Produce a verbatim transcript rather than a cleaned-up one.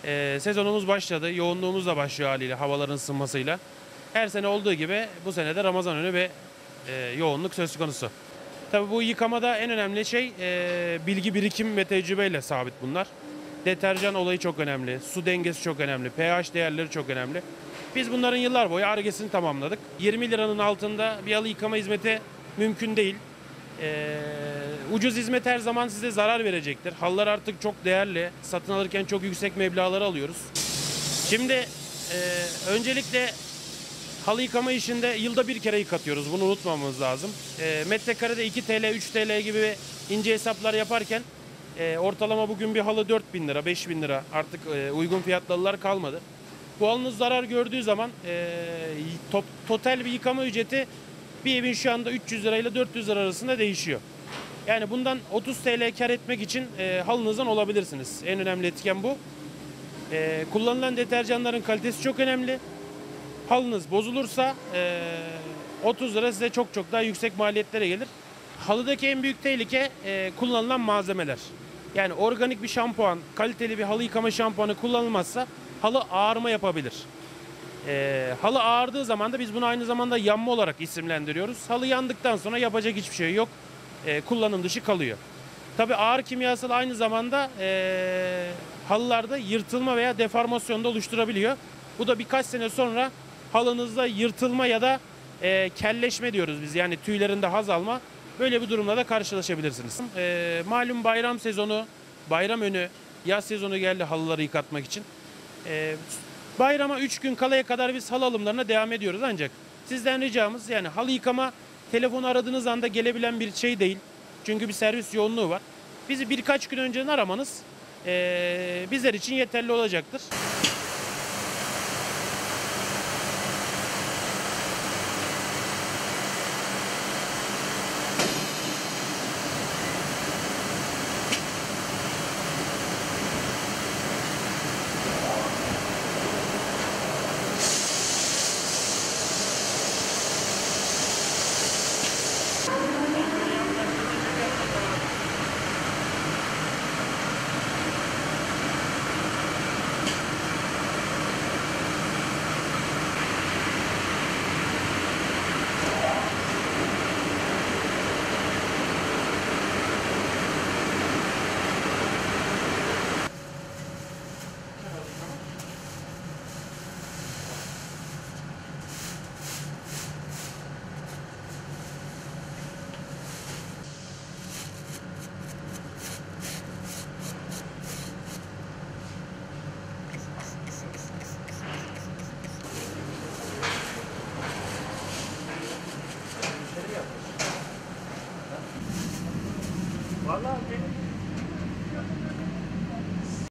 E, sezonumuz başladı. Yoğunluğumuz da başlıyor haliyle havaların ısınmasıyla. Her sene olduğu gibi bu sene de Ramazan önü bir e, yoğunluk söz konusu. Tabii bu yıkamada en önemli şey e, bilgi birikim ve tecrübeyle sabit bunlar. Deterjan olayı çok önemli, su dengesi çok önemli, pH değerleri çok önemli. Biz bunların yıllar boyu Ar-Ge'sini tamamladık. yirmi liranın altında bir halı yıkama hizmeti mümkün değil. Ee, ucuz hizmet her zaman size zarar verecektir. Halılar artık çok değerli. Satın alırken çok yüksek meblağları alıyoruz. Şimdi e, öncelikle halı yıkama işinde yılda bir kere yıkatıyoruz. Bunu unutmamamız lazım. E, metrekarede iki TL, üç TL gibi ince hesaplar yaparken e, ortalama bugün bir halı dört bin lira, beş bin lira. Artık e, uygun fiyatlı halılar kalmadı. Bu halınız zarar gördüğü zaman e, top, total bir yıkama ücreti bir evin şu anda üç yüz lirayla dört yüz lira arasında değişiyor. Yani bundan otuz TL kar etmek için e, halınızdan olabilirsiniz. En önemli etken bu. E, kullanılan deterjanların kalitesi çok önemli. Halınız bozulursa e, otuz lira size çok çok daha yüksek maliyetlere gelir. Halıdaki en büyük tehlike e, kullanılan malzemeler. Yani organik bir şampuan, kaliteli bir halı yıkama şampuanı kullanılmazsa halı ağarma yapabilir. E, halı ağardığı zaman da biz bunu aynı zamanda yanma olarak isimlendiriyoruz. Halı yandıktan sonra yapacak hiçbir şey yok. E, kullanım dışı kalıyor. Tabii ağır kimyasal aynı zamanda e, halılarda yırtılma veya deformasyon da oluşturabiliyor. Bu da birkaç sene sonra halınızda yırtılma ya da e, kelleşme diyoruz biz. Yani tüylerinde haz alma. Böyle bir durumla da karşılaşabilirsiniz. E, malum bayram sezonu, bayram önü, yaz sezonu geldi halıları yıkatmak için. E, bayrama üç gün kalaya kadar biz halı alımlarına devam ediyoruz. Ancak sizden ricamız yani halı yıkama telefonu aradığınız anda gelebilen bir şey değil. Çünkü bir servis yoğunluğu var. Bizi birkaç gün önceden aramanız e, bizler için yeterli olacaktır.